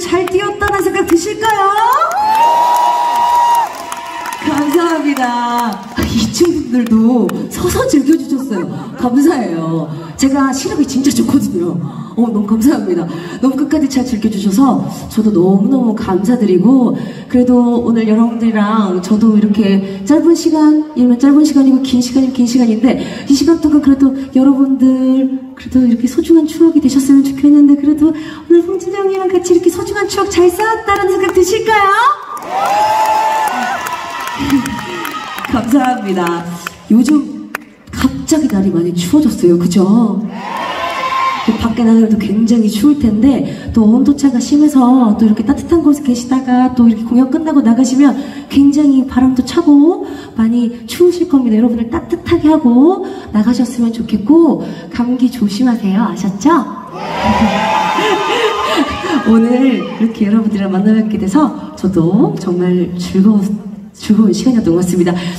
잘 뛰었다는 생각 드실까요? 감사합니다. 이 친구들도 서서 즐겨주셨어요. 감사해요. 제가 시력이 진짜 좋거든요. 너무 감사합니다. 너무 끝까지 잘 즐겨주셔서 저도 너무너무 감사드리고, 그래도 오늘 여러분들이랑 저도 이렇게 짧은 시간이면 짧은 시간이고 긴 시간이면 긴 시간인데, 이 시간 동안 그래도 여러분들 그래도 이렇게 소중한 추억이 되셨으면 좋겠는데, 그래도 오늘 홍진이 형이랑 같이 이렇게 소중한 추억 잘 쌓았다는 생각 드실까요? 감사합니다. 요즘 갑자기 날이 많이 추워졌어요. 그죠? 밖에 나가도 굉장히 추울 텐데, 또 온도차가 심해서 또 이렇게 따뜻한 곳에 계시다가 또 이렇게 공연 끝나고 나가시면 굉장히 바람도 차고 많이 추우실 겁니다. 여러분들 따뜻하게 하고 나가셨으면 좋겠고, 감기 조심하세요. 아셨죠? 오늘 이렇게 여러분들이랑 만나 뵙게 돼서 저도 정말 즐거운 시간이었던 것 같습니다.